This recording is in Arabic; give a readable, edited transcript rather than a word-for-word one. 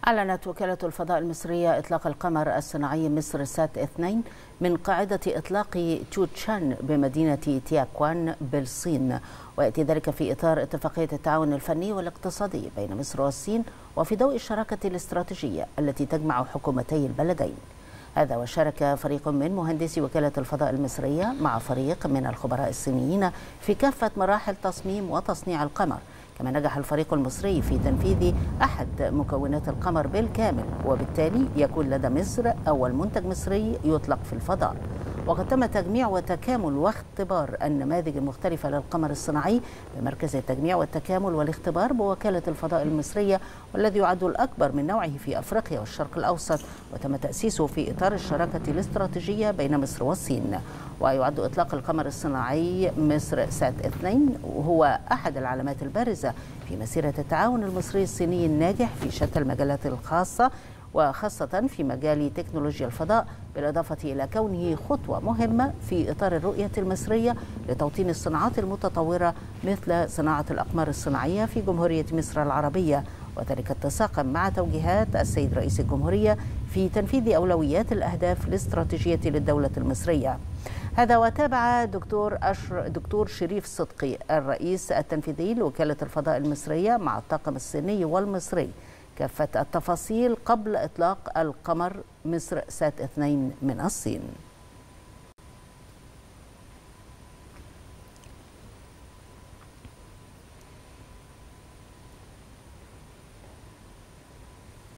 أعلنت وكالة الفضاء المصرية إطلاق القمر الصناعي مصر سات 2 من قاعدة إطلاق تشوتشان بمدينة تياكوان بالصين، ويأتي ذلك في إطار اتفاقية التعاون الفني والاقتصادي بين مصر والصين، وفي ضوء الشراكة الاستراتيجية التي تجمع حكومتي البلدين. هذا وشارك فريق من مهندسي وكالة الفضاء المصرية مع فريق من الخبراء الصينيين في كافة مراحل تصميم وتصنيع القمر. كما نجح الفريق المصري في تنفيذ أحد مكونات القمر بالكامل، وبالتالي يكون لدى مصر أول منتج مصري يطلق في الفضاء. وقد تم تجميع وتكامل واختبار النماذج المختلفة للقمر الصناعي بمركز التجميع والتكامل والاختبار بوكالة الفضاء المصرية، والذي يعد الأكبر من نوعه في أفريقيا والشرق الأوسط، وتم تأسيسه في إطار الشراكة الاستراتيجية بين مصر والصين. ويعد إطلاق القمر الصناعي مصر سات 2 وهو أحد العلامات البارزة في مسيرة التعاون المصري الصيني الناجح في شتى المجالات الخاصة، وخاصة في مجال تكنولوجيا الفضاء، بالإضافة إلى كونه خطوة مهمة في إطار الرؤية المصرية لتوطين الصناعات المتطورة مثل صناعة الأقمار الصناعية في جمهورية مصر العربية، وذلك اتساقا مع توجيهات السيد رئيس الجمهورية في تنفيذ أولويات الأهداف الاستراتيجية للدولة المصرية. هذا وتابع دكتور شريف صدقي الرئيس التنفيذي لوكالة الفضاء المصرية مع الطاقم الصيني والمصري كافة التفاصيل قبل إطلاق القمر مصر سات 2 من الصين.